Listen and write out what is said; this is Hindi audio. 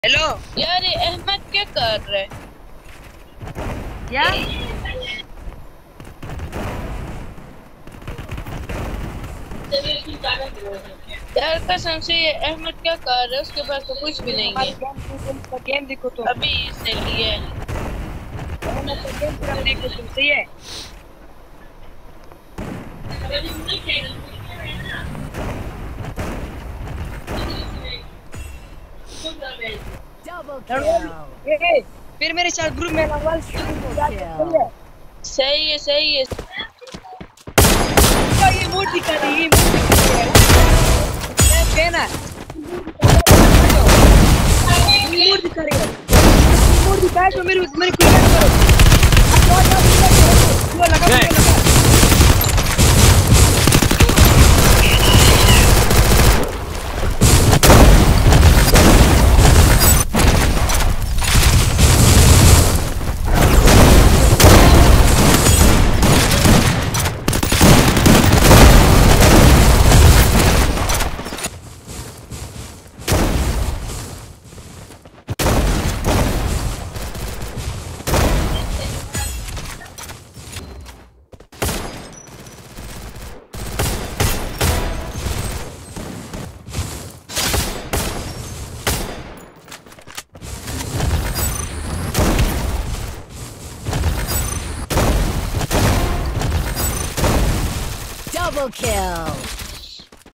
हेलो यार ये अहमद क्या कर रहा है? क्या यार कसम से ये अहमद क्या कर रहा है? उसके पास तो कुछ भी नहीं हमारे है। गेम देखो तो अभी इसने लिया है। गेम पूरा देखो तुम। सही है। Double kill. फिर मेरे साथ ग्रुप में लगा Triple सही है। kill. सही है सही है। ये मोड दिखा रही है, ये ना मोड दिखा रही है। मोड दिखा है तो मेरे मेरे क्लियर करो। वो लगा Double kill.